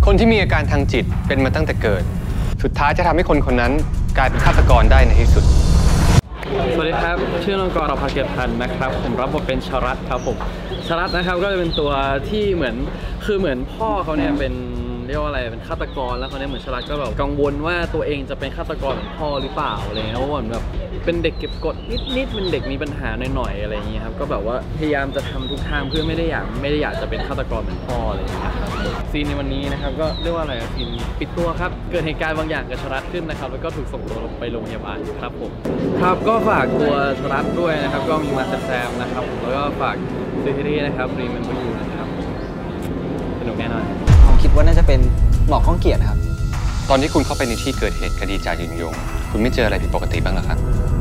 คนที่มีอาการทางจิตเป็นมาตั้งแต่เกิดสุดท้ายจะทำให้คนคนนั้นกลายเป็นฆาตกรได้ในที่สุดสวัสดีครับชื่อน้องกรอภาเกียรติพันธ์นะครับผมรับบทเป็นชรัตครับผมชรัตนะครับก็จะเป็นตัวที่เหมือนพ่อเขาเนี่ยเป็นเรียกว่าอะไรเป็นฆาตกรแล้วเขาเนี่ยเหมือนชรัตก็แบบกังวลว่าตัวเองจะเป็นฆาตกรเหมือนพ่อหรือเปล่าอะไรเงี้ยเพราะว่าแบบเป็นเด็กเก็บกดนิดเป็นเด็กมีปัญหาหน่อยๆอะไรอย่างเงี้ยครับก็แบบว่าพยายามจะทำทุกทางเพื่อไม่ได้อยากจะเป็นฆาตกรเหมือนพ่ออะไรอย่างเงี้ยครับซีนในวันนี้นะครับก็เรียกว่าอะไรซีนปิดตัวครับเกิดเหตุการณ์บางอย่างกับชรัตขึ้นนะครับแล้วก็ถูกส่งตัวไปโรงพยาบาลครับผมครับก็ฝากตัวชรัตด้วยนะครับก็มีมาแซมนะครับแล้วก็ฝากซีรีส์นะครับรีเมมเบอร์ยูนะครับสนุกแน่นอนผมคิดว่าน่าจะเป็นหมอข้องเกียรตินะครับตอนที่คุณเข้าไปในที่เกิดเหตุคดีจ่ายิงยงคุณไม่เจออะไรผิดปกติบ้างหรอครับ